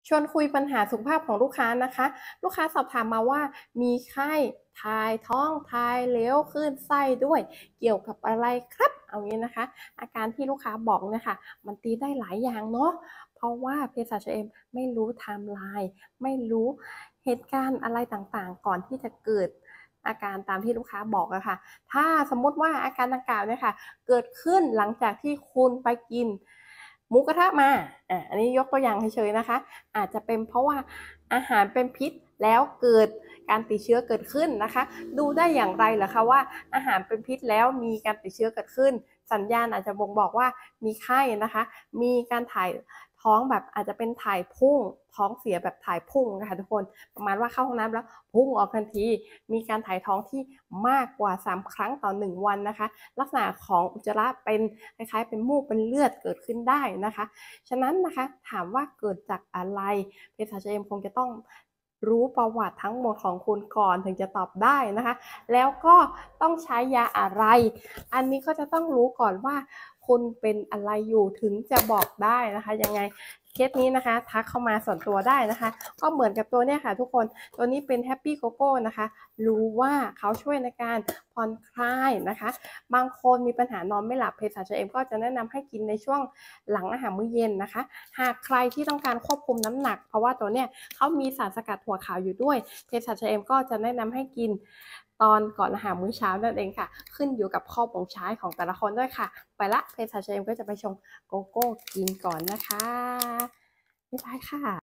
ชวนคุยปัญหาสุขภาพของลูกค้านะคะลูกค้าสอบถามมาว่ามีไข้ถ่ายท้องถ่ายเหลวคลื่นไส้ด้วยเกี่ยวกับอะไรครับเอางี้นะคะอาการที่ลูกค้าบอกเนี่ยค่ะมันตีได้หลายอย่างเนาะเพราะว่าเภสัชเองไม่รู้ไทม์ไลน์ไม่รู้เหตุการณ์อะไรต่างๆก่อนที่จะเกิดอาการตามที่ลูกค้าบอกอะค่ะถ้าสมมติว่าอาการดังกล่าวเนี่ยค่ะเกิดขึ้นหลังจากที่คุณไปกินหมูกระทะมาอันนี้ยกตัวอย่างเฉยๆนะคะ อาจจะเป็นเพราะว่าอาหารเป็นพิษแล้วเกิดการติดเชื้อเกิดขึ้นนะคะดูได้อย่างไรเหรอคะว่าอาหารเป็นพิษแล้วมีการติดเชื้อเกิดขึ้นสัญญาณอาจจะบ่งบอกว่ามีไข้นะคะมีการถ่ายท้องแบบอาจจะเป็นถ่ายพุ่งท้องเสียแบบถ่ายพุ่งนะคะทุกคนประมาณว่าเข้าห้องน้ำแล้วพุ่งออกทันทีมีการถ่ายท้องที่มากกว่า3ครั้งต่อ1วันนะคะลักษณะของอุจจาระเป็นคล้ายๆเป็นมูกเป็นเลือดเกิดขึ้นได้นะคะฉะนั้นนะคะถามว่าเกิดจากอะไรเภสัชกรคงจะต้องรู้ประวัติทั้งหมดของคุณก่อนถึงจะตอบได้นะคะแล้วก็ต้องใช้ยาอะไรอันนี้ก็จะต้องรู้ก่อนว่าคุณเป็นอะไรอยู่ถึงจะบอกได้นะคะยังไงเคสนี้นะคะทักเข้ามาส่วนตัวได้นะคะก็เหมือนกับตัวเนี้ยค่ะทุกคนตัวนี้เป็นแฮปปี้โกโก้นะคะรู้ว่าเขาช่วยในการผ่อนคลายนะคะบางคนมีปัญหานอนไม่หลับเภสัชกรก็จะแนะนำให้กินในช่วงหลังอาหารมื้อเย็นนะคะหากใครที่ต้องการควบคุมน้ำหนักเพราะว่าตัวเนี้ยเขามีสารสกัดถั่วขาวอยู่ด้วยเภสัชกรก็จะแนะนำให้กินตอนก่อนอาหารมื้อเช้านั่นเองค่ะขึ้นอยู่กับข้อบ่งใช้ของแต่ละคนด้วยค่ะไปละเภสัชกรก็จะไปชงโกโก้กินก่อนนะคะบ๊ายบายค่ะ